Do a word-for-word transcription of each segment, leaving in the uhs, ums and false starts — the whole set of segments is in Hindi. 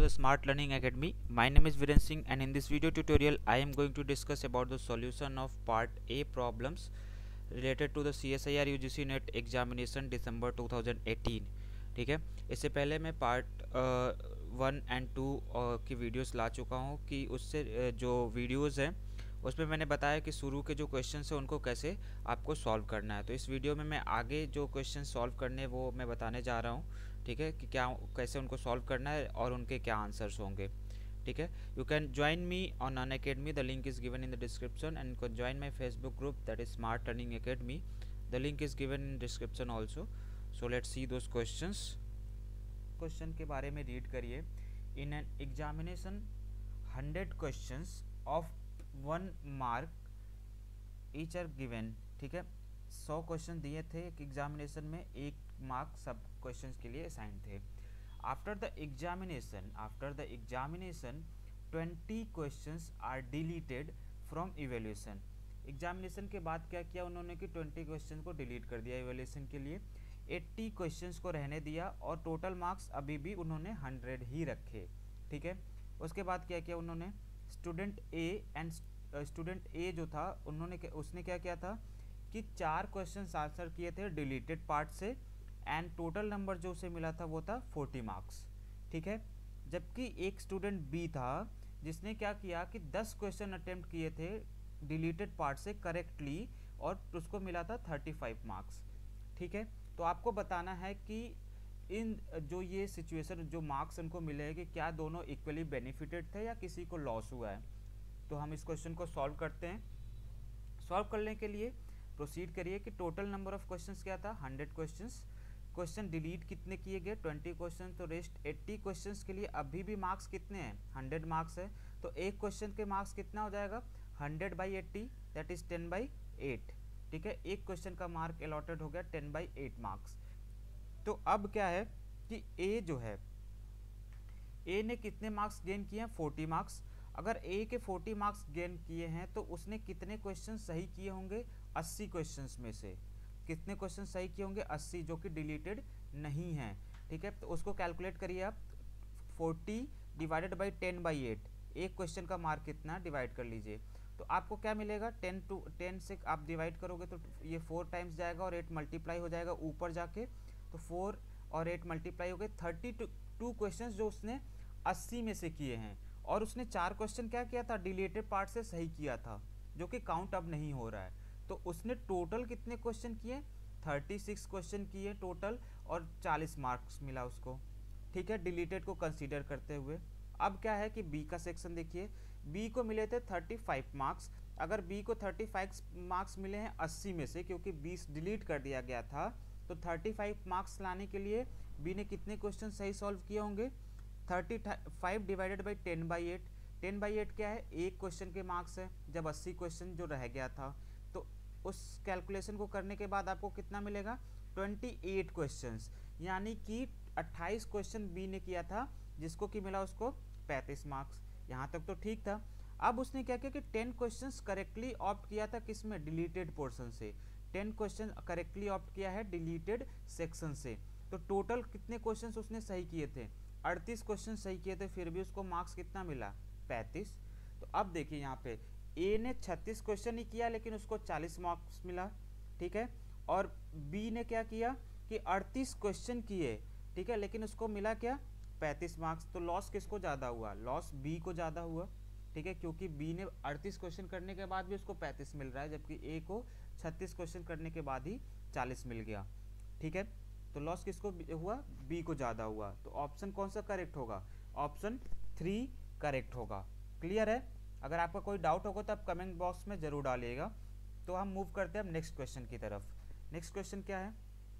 the Smart Learning Academy. My name is Viren Singh, and in this video tutorial I am going to discuss about the solution of Part A problems related to the C S I R U G C Net examination December two thousand eighteen. ठीक है, इससे पहले मैं पार्ट वन एंड टू की वीडियोस ला चुका हूँ कि उससे uh, जो वीडियोस हैं उसमें मैंने बताया कि शुरू के जो क्वेश्चंस हैं उनको कैसे आपको सॉल्व करना है। तो इस वीडियो में मैं आगे जो क्वेश्चन सॉल्व करने वो मैं बताने जा रहा हूँ, ठीक है, कि क्या कैसे उनको सॉल्व करना है और उनके क्या आंसर्स होंगे। ठीक है, you can join me on Unacademy, the link is given in the description, and you can join my Facebook group that is smart learning academy, the link is given in description also. So let's see those questions. Question के बारे में रीड करिए। In an examination hundred questions of one mark each are given. ठीक है, सौ क्वेश्चन दिए थे एक एग्जामिनेशन में, एक मार्क सब क्वेश्चंस के लिए असाइन थे। After the examination after the examination twenty questions are deleted from evaluation. Examination के बाद क्या किया उन्होंने कि ट्वेंटी क्वेश्चन को डिलीट कर दिया इवेल्यूएशन के लिए, अस्सी क्वेश्चंस को रहने दिया और टोटल मार्क्स अभी भी उन्होंने हंड्रेड ही रखे। ठीक है, उसके बाद क्या किया उन्होंने, student A and student A जो था उन्होंने उसने क्या किया था कि चार क्वेश्चंस आंसर किए थे डिलीटेड पार्ट से, एंड टोटल नंबर जो उसे मिला था वो था फोर्टी मार्क्स। ठीक है, जबकि एक स्टूडेंट बी था जिसने क्या किया कि दस क्वेश्चन अटेम्प्ट किए थे डिलीटेड पार्ट से करेक्टली और उसको मिला था थर्टी फाइव मार्क्स। ठीक है, तो आपको बताना है कि इन जो ये सिचुएशन जो मार्क्स उनको मिले हैं कि क्या दोनों इक्वली बेनिफिटेड थे या किसी को लॉस हुआ है। तो हम इस क्वेश्चन को सॉल्व करते हैं। सॉल्व करने के लिए प्रोसीड करिए कि टोटल नंबर ऑफ क्वेश्चंस क्या था, हंड्रेड क्वेश्चंस। क्वेश्चन डिलीट कितने किए गए, ट्वेंटी क्वेश्चन, तो रेस्ट एट्टी क्वेश्चंस के लिए अभी भी मार्क्स कितने हैं, हंड्रेड मार्क्स है। तो एक क्वेश्चन के मार्क्स कितना हो जाएगा, hundred by eighty, that is ten by eight. ठीक है, एक क्वेश्चन का मार्क अलॉटेड हो गया टेन बाई एट मार्क्स। तो अब क्या है कि ए जो है, ए ने कितने मार्क्स गेन किए हैं, फोर्टी मार्क्स। अगर ए के फोर्टी मार्क्स गेन किए हैं तो उसने कितने क्वेश्चन सही किए होंगे, अस्सी क्वेश्चंस में से कितने क्वेश्चन सही किए होंगे, अस्सी, जो कि डिलीटेड नहीं है। ठीक है, तो उसको कैलकुलेट करिए आप, forty divided by ten by eight, एक क्वेश्चन का मार्क कितना डिवाइड कर लीजिए। तो आपको क्या मिलेगा, टेन टू टेन से आप डिवाइड करोगे तो ये फोर टाइम्स जाएगा और एट मल्टीप्लाई हो जाएगा ऊपर जाके, तो फोर और एट मल्टीप्लाई हो गए थर्टी टू टू क्वेश्चन जो उसने अस्सी में से किए हैं, और उसने चार क्वेश्चन क्या किया था, डिलीटेड पार्ट से सही किया था, जो कि काउंट अब नहीं हो रहा है। तो उसने टोटल कितने क्वेश्चन किए, थर्टी सिक्स क्वेश्चन किए टोटल, और चालीस मार्क्स मिला उसको। ठीक है, डिलीटेड को कंसीडर करते हुए। अब क्या है कि बी का सेक्शन देखिए, बी को मिले थे थर्टी फाइव मार्क्स। अगर बी को थर्टी फाइव मार्क्स मिले हैं अस्सी में से, क्योंकि बीस डिलीट कर दिया गया था, तो थर्टी फाइव मार्क्स लाने के लिए बी ने कितने क्वेश्चन सही सॉल्व किए होंगे, thirty five divided by ten by eight. Ten by eight क्या है, एक क्वेश्चन के मार्क्स है, जब अस्सी क्वेश्चन जो रह गया था। तो उस कैलकुलेशन को करने के बाद आपको कितना मिलेगा, अट्ठाईस क्वेश्चंस, यानी कि अट्ठाईस क्वेश्चन बी ने किया था, जिसको कि मिला उसको पैंतीस मार्क्स। यहाँ तक तो ठीक था। अब उसने क्या किया कि टेन क्वेश्चंस करेक्टली ऑप्ट किया था, किसमें, डिलीटेड पोर्शन से। टेन क्वेश्चन करेक्टली ऑप्ट किया है डिलीटेड सेक्शन से। तो टोटल कितने क्वेश्चंस उसने सही किए थे, अड़तीस क्वेश्चन सही किए थे, फिर भी उसको मार्क्स कितना मिला, पैंतीस। तो अब देखिए यहाँ पे ए ने छत्तीस क्वेश्चन ही किया लेकिन उसको चालीस मार्क्स मिला। ठीक है, और बी ने क्या किया कि अड़तीस क्वेश्चन किए, ठीक है, लेकिन उसको मिला क्या, पैंतीस मार्क्स। तो लॉस किसको ज़्यादा हुआ, लॉस बी को ज़्यादा हुआ। ठीक है, क्योंकि बी ने अड़तीस क्वेश्चन करने के बाद भी उसको पैंतीस मिल रहा है, जबकि ए को छत्तीस क्वेश्चन करने के बाद ही चालीस मिल गया। ठीक है, तो लॉस किसको हुआ, बी को ज़्यादा हुआ। तो ऑप्शन कौन सा करेक्ट होगा, ऑप्शन थ्री करेक्ट होगा। क्लियर है? अगर आपका कोई डाउट होगा तो आप कमेंट बॉक्स में जरूर डालिएगा। तो हम मूव करते हैं नेक्स्ट क्वेश्चन की तरफ। नेक्स्ट क्वेश्चन क्या है,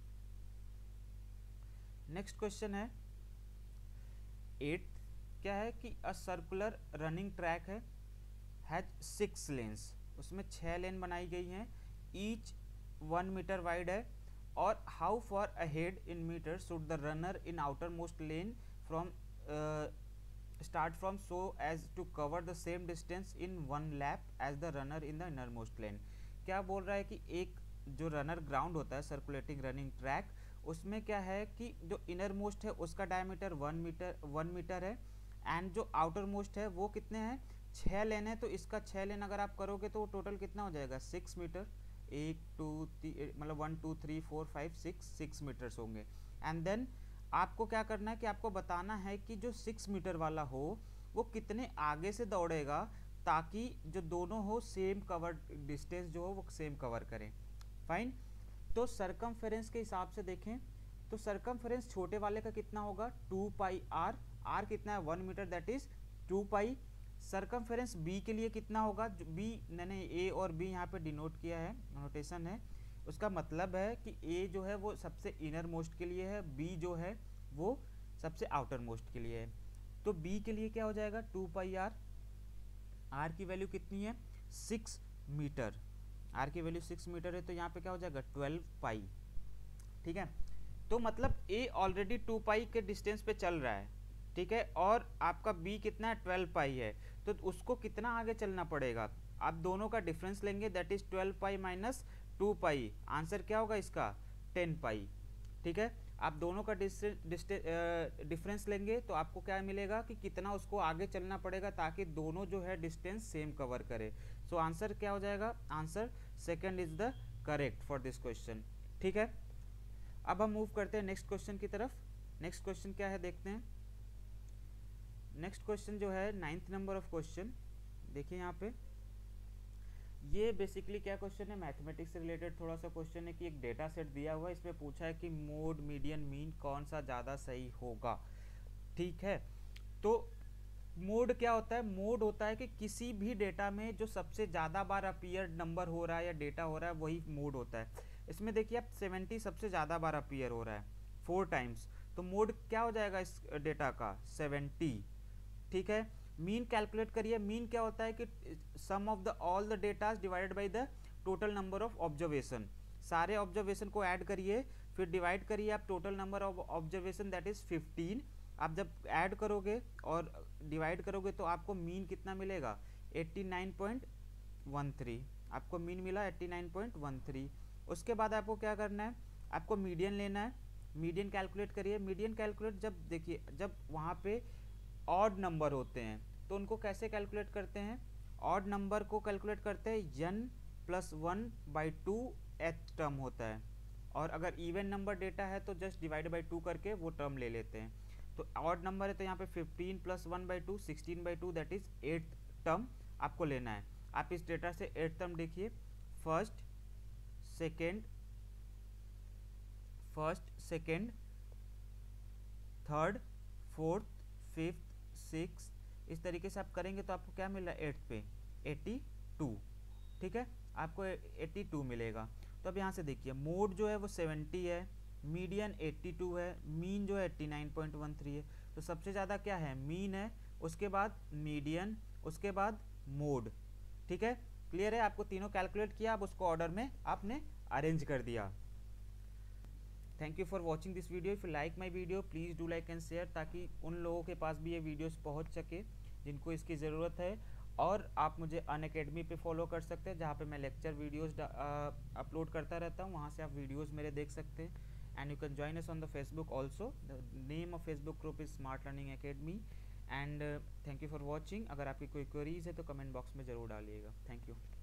नेक्स्ट क्वेश्चन है एट, क्या है कि अ सर्कुलर रनिंग ट्रैक है, हैज सिक्स लेन्स, उसमें छह लेन बनाई गई हैं, ईच वन मीटर वाइड है, और how far ahead in metre should the runner in outer most lane from start from so as to cover the same distance in one lap as the runner in the inner most lane. क्या बोल रहा है कि एक जो रनर ग्राउंड होता है, सर्कुलेटिंग रनिंग ट्रैक, उसमें क्या है कि जो इनर मोस्ट है उसका diameter one metre one metre है, एंड जो आउटर मोस्ट है वो कितने हैं, छः लेन है, तो इसका छः लेन अगर आप करोगे तो टोटल कितना हो जाएगा, सिक्स मीटर, एक टू मतलब one two three four five six six metres होंगे। एंड देन आपको क्या करना है कि आपको बताना है कि जो सिक्स मीटर वाला हो वो कितने आगे से दौड़ेगा ताकि जो दोनों हो सेम कवर डिस्टेंस जो हो वो सेम कवर करें। फाइन। तो सरकमफेरेंस के हिसाब से देखें तो सरकमफेरेंस छोटे वाले का कितना होगा, टू पाई आर, आर कितना है one metre, that is two pi. Circumference B के लिए कितना होगा, बी मैंने ए और बी यहाँ पे डिनोट किया है, नोटेशन है, उसका मतलब है कि ए जो है वो सबसे इनर मोस्ट के लिए है, बी जो है वो सबसे आउटर मोस्ट के लिए है। तो बी के लिए क्या हो जाएगा, टू पाई आर, आर की वैल्यू कितनी है, सिक्स मीटर, आर की वैल्यू सिक्स मीटर है, तो यहाँ पे क्या हो जाएगा, ट्वेल्व पाई। ठीक है, तो मतलब ए ऑलरेडी टू पाई के डिस्टेंस पे चल रहा है, ठीक है, और आपका बी कितना है, ट्वेल्व पाई है, तो उसको कितना आगे चलना पड़ेगा, आप दोनों का डिफरेंस लेंगे, that is twelve pi minus two pi, answer क्या होगा इसका, टेन पाई। ठीक है, आप दोनों का डिफरेंस लेंगे तो आपको क्या मिलेगा कि कितना उसको आगे चलना पड़ेगा ताकि दोनों जो है डिस्टेंस सेम कवर करे। सो आंसर क्या हो जाएगा, answer second is the correct for this question. ठीक है, अब हम मूव करते हैं नेक्स्ट क्वेश्चन की तरफ। नेक्स्ट क्वेश्चन क्या है देखते हैं। नेक्स्ट क्वेश्चन जो है नाइन्थ नंबर ऑफ क्वेश्चन, देखिए यहाँ पे ये बेसिकली क्या क्वेश्चन है, मैथमेटिक्स से रिलेटेड थोड़ा सा क्वेश्चन है कि एक डेटा सेट दिया हुआ है, इसमें पूछा है कि मोड मीडियन मीन कौन सा ज़्यादा सही होगा। ठीक है, तो मोड क्या होता है, मोड होता है कि किसी भी डेटा में जो सबसे ज़्यादा बार अपीयर नंबर हो रहा है या डेटा हो रहा है वही मोड होता है। इसमें देखिए आप सेवेंटी सबसे ज़्यादा बार अपीयर हो रहा है, फोर टाइम्स, तो मोड क्या हो जाएगा इस डेटा का, सेवेंटी। ठीक है, मीन कैलकुलेट करिए, मीन क्या होता है कि sum of the all the datas divided by the total number of observation, सारे ऑब्जर्वेशन को ऐड करिए फिर डिवाइड करिए आप total number of observation that is fifteen. आप जब ऐड करोगे और डिवाइड करोगे तो आपको मीन कितना मिलेगा, eighty nine point one three, आपको मीन मिला eighty nine point one three. उसके बाद आपको क्या करना है, आपको मीडियन लेना है, मीडियन कैलकुलेट करिए। मीडियन कैलकुलेट जब देखिए जब वहाँ पे ऑड नंबर होते हैं तो उनको कैसे कैलकुलेट करते हैं, ऑड नंबर को कैलकुलेट करते हैं N plus one by two th term होता है, और अगर इवन नंबर डेटा है तो जस्ट डिवाइड बाई टू करके वो टर्म ले लेते हैं। तो ऑड नंबर है तो यहाँ पे fifteen plus one by two sixteen by two that is eight term आपको लेना है। आप इस डेटा से एट टर्म देखिए, first second first second third fourth fifth six, इस तरीके से आप करेंगे तो आपको क्या मिल रहा है, एट पे एटी टू। ठीक है, आपको एटी टू मिलेगा। तो अब यहाँ से देखिए मोड जो है वो सेवेंटी है, मीडियन एट्टी टू है, मीन जो है eighty nine point one three है, तो सबसे ज़्यादा क्या है, मीन है, उसके बाद मीडियन, उसके बाद मोड। ठीक है, क्लियर है, आपको तीनों कैलकुलेट किया, अब उसको ऑर्डर में आपने अरेंज कर दिया। Thank you for watching this video. If you like my video please do like and share, ताकि उन लोगों के पास भी ये वीडियोस पहुंच सके जिनको इसकी ज़रूरत है। और आप मुझे अनअकैडमी पे फॉलो कर सकते हैं जहाँ पे मैं लेक्चर वीडियोस अपलोड करता रहता हूँ, वहाँ से आप वीडियोस मेरे देख सकते हैं। And you can join us on the Facebook also, the name of Facebook group is smart learning academy. And thank you for watching. अगर आपकी कोई क्वेरीज है तो कमेंट बॉक्स में ज़रूर डालिएगा। Thank you.